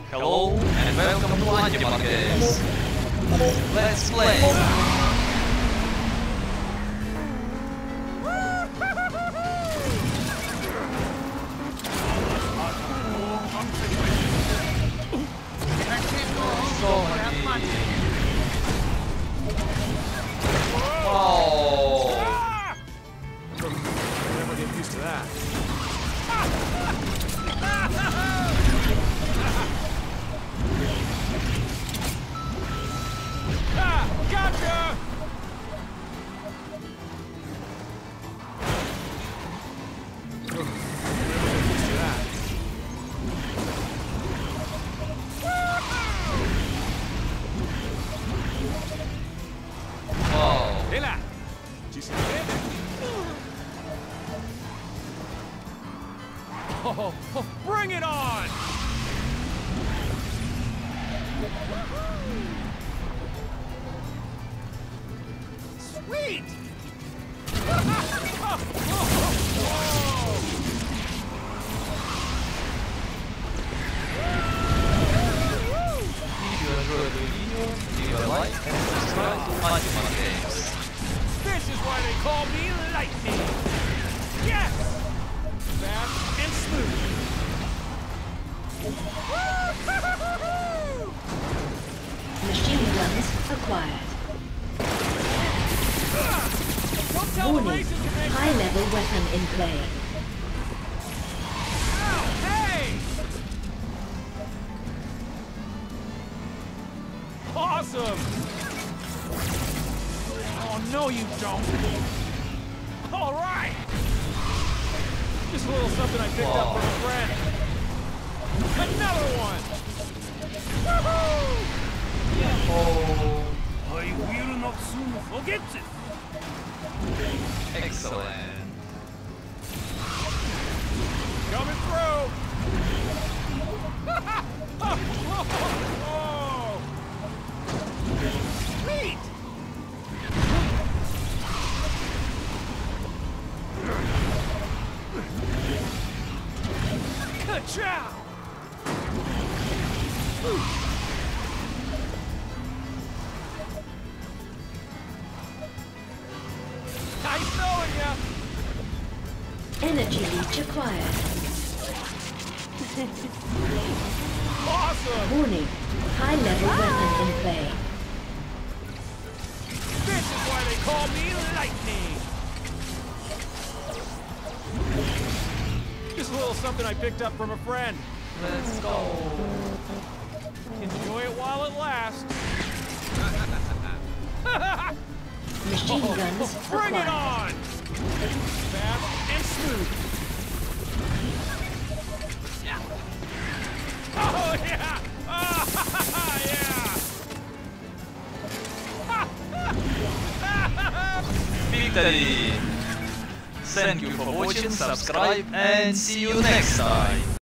Hello and welcome to Antiman Games. Let's play! So many. Oh! Never get used to that. Gotcha! Oh! Hey, là! Ci si vede? Oh, bring it on! Sweet! If you enjoyed the video, leave a like and subscribe to Antiman Games. This is why they call me Lightning! Yes! Fast and smooth! Machine guns acquired. Don't tell the Warning. races to make... High-level weapon in play. Ow! Hey! Awesome! Oh, no you don't! Alright! Just a little something I picked up from a friend. Another one! Woohoo! Oh! I will not soon forget it! Excellent! Coming through! Sweet! Ka-chow! Nice knowing ya! Energy leech acquired. Awesome! Warning. High-level weapon in play. This is why they call me Lightning! Just a little something I picked up from a friend. Let's go! Enjoy it while it lasts. Machine guns Bring it acquired. on! Fast and smooth. Oh yeah! Oh, yeah! Victory! Thank you for watching, subscribe and see you next time!